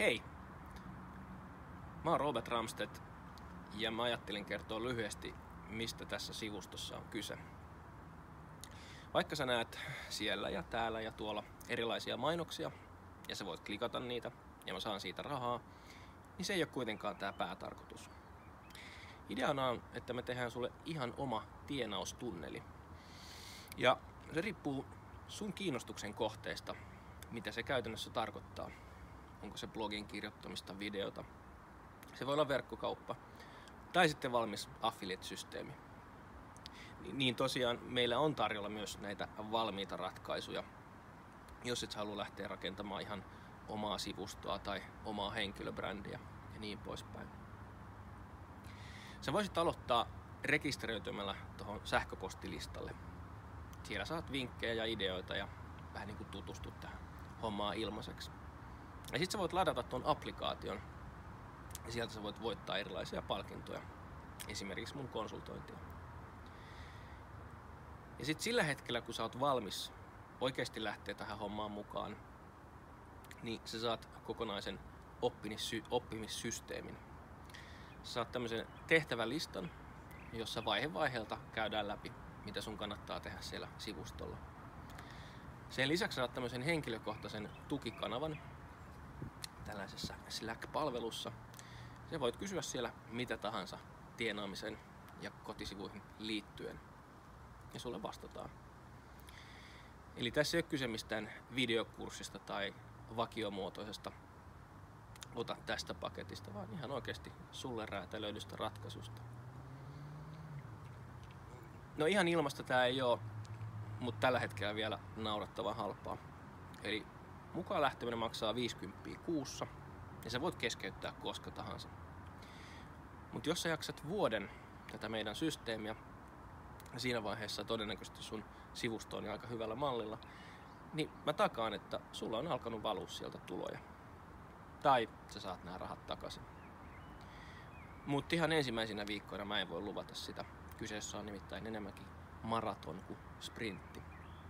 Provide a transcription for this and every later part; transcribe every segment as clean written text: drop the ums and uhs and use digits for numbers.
Hei! Mä oon Robert Ramstedt ja mä ajattelin kertoa lyhyesti, mistä tässä sivustossa on kyse. Vaikka sä näet siellä ja täällä ja tuolla erilaisia mainoksia ja sä voit klikata niitä ja mä saan siitä rahaa, niin se ei ole kuitenkaan tää päätarkoitus. Ideana on, että me tehdään sulle ihan oma tienaustunneli. Ja se riippuu sun kiinnostuksen kohteesta, mitä se käytännössä tarkoittaa. Onko se blogin kirjoittamista, videota. Se voi olla verkkokauppa tai sitten valmis affiliate-systeemi. Niin tosiaan meillä on tarjolla myös näitä valmiita ratkaisuja, jos et halua lähteä rakentamaan ihan omaa sivustoa tai omaa henkilöbrändiä ja niin poispäin. Sä voisit aloittaa rekisteröitymällä tuohon sähköpostilistalle. Siellä saat vinkkejä ja ideoita ja vähän niin kuin tutustut tähän hommaan ilmaiseksi. Ja sit sä voit ladata tuon applikaation ja sieltä sä voit voittaa erilaisia palkintoja, esimerkiksi mun konsultointia. Ja sit sillä hetkellä, kun sä oot valmis oikeasti lähteä tähän hommaan mukaan, niin sä saat kokonaisen oppimissysteemin. Sä saat tämmöisen tehtävälistan, jossa vaihe vaiheelta käydään läpi, mitä sun kannattaa tehdä siellä sivustolla. Sen lisäksi saat tämmöisen henkilökohtaisen tukikanavan tällaisessa Slack-palvelussa. Sä voit kysyä siellä mitä tahansa tienaamisen ja kotisivuihin liittyen. Ja sulle vastataan. Eli tässä ei ole kyse mistään videokurssista tai vakiomuotoisesta ota tästä paketista, vaan ihan oikeasti sulle räätälöidystä ratkaisusta. No ihan ilmasta tää ei oo, mutta tällä hetkellä vielä naurattavan halpaa. Eli mukaan lähteminen maksaa 50 kuussa ja sä voit keskeyttää koska tahansa. Mutta jos sä jaksat vuoden tätä meidän systeemiä, ja siinä vaiheessa todennäköisesti sun sivusto on aika hyvällä mallilla, niin mä takaan, että sulla on alkanut valua sieltä tuloja. Tai sä saat nämä rahat takaisin. Mutta ihan ensimmäisinä viikkoina mä en voi luvata sitä. Kyseessä on nimittäin enemmänkin maraton kuin sprintti.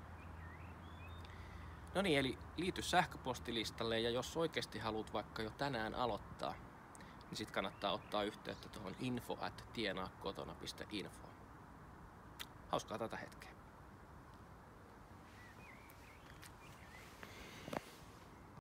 No niin, eli liity sähköpostilistalle ja jos oikeasti haluat vaikka jo tänään aloittaa, niin sit kannattaa ottaa yhteyttä tuohon info@tienaakotona.info. Hauskaa tätä hetkeä.